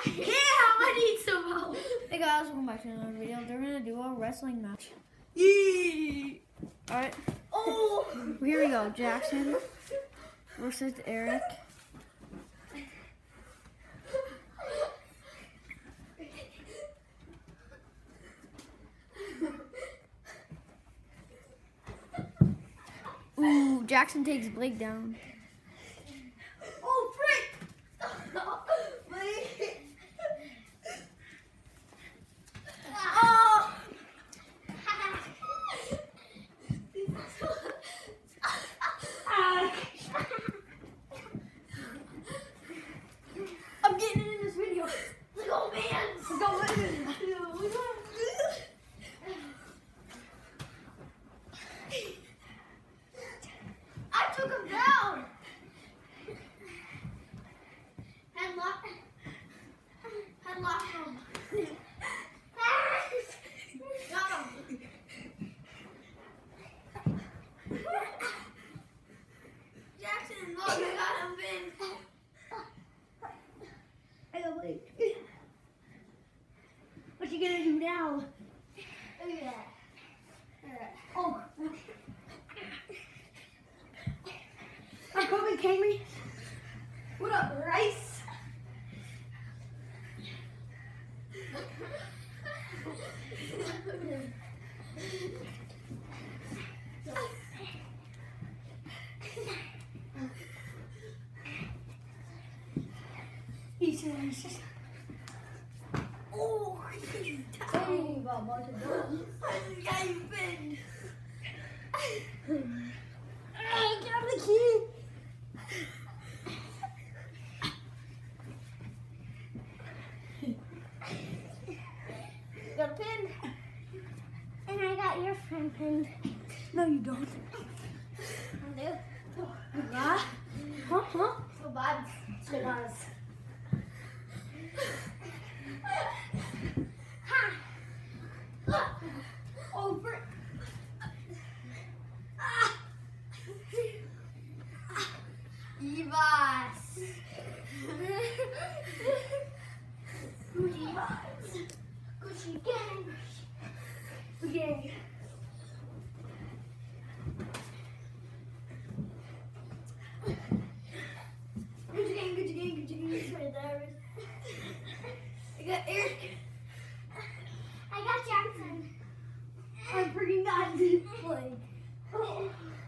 Yeah, I need some help. Hey guys, welcome back to another video. They're gonna do a wrestling match. Yee! Alright. Oh! Here we go. Jackson versus Eric. Ooh, Jackson takes Blake down. Oh, frick! Wait. Oh! I'm getting it in this video. Let's go, man! Let's go, man! I took him down! Headlock him. Got him. Jackson, look, I got him, Vin. I got Blake. What you gonna do now? Look at that. Oh. I'm coming, Kangry. What up, Rice? He says, oh, he's down. Yeah, you've been. Hey, get out of the key. Got a pin. And I got your friend pinned. No, you don't. I do. Yeah? Huh? So bad. So bad. Ha! Oh, frick. Evas. Gucci gang. Gang. Gucci gang. It's right there. I got Eric. I got Jackson. I freaking got Blake. Oh.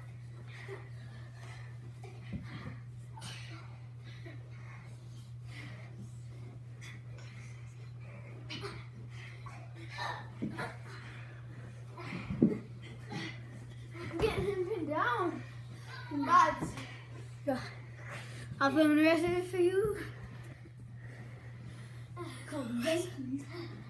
I'm getting him pinned down. Nuts. I'll film the rest of it for you. Come on, guys.